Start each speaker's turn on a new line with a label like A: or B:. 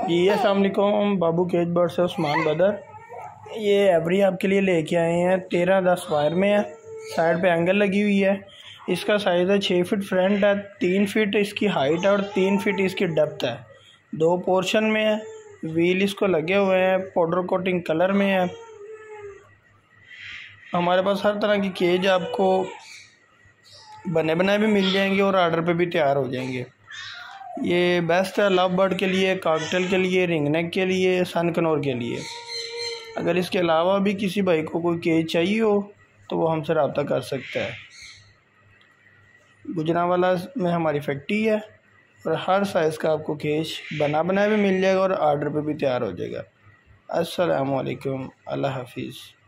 A: जी अस्सलाम वालेकुम। बाबू cage bird से उस्मान बदर। ये एवरी आपके लिए लेके आए हैं। 13-10 वायर में है, साइड पे एंगल लगी हुई है। इसका साइज़ है 6 फीट फ्रंट है, 3 फीट इसकी हाइट है और 3 फीट इसकी डेप्थ है। 2 पोर्शन में है। व्हील इसको लगे हुए हैं, पाउडर कोटिंग कलर में है। हमारे पास हर तरह की केज आपको बने बनाए भी मिल जाएंगे और आर्डर पे भी तैयार हो जाएंगे। ये बेस्ट है लव बर्ड के लिए, कॉकटेल के लिए, रिंग नेक के लिए, सन कनोर के लिए। अगर इसके अलावा भी किसी भाई को कोई केज चाहिए हो तो वो हमसे रब्ता कर सकता है। गुजरांवाला में हमारी फैक्ट्री है और हर साइज़ का आपको केज बना बनाया भी मिल जाएगा और आर्डर पे भी तैयार हो जाएगा। अस्सलामु अलैकुम, अल्लाह हाफिज़।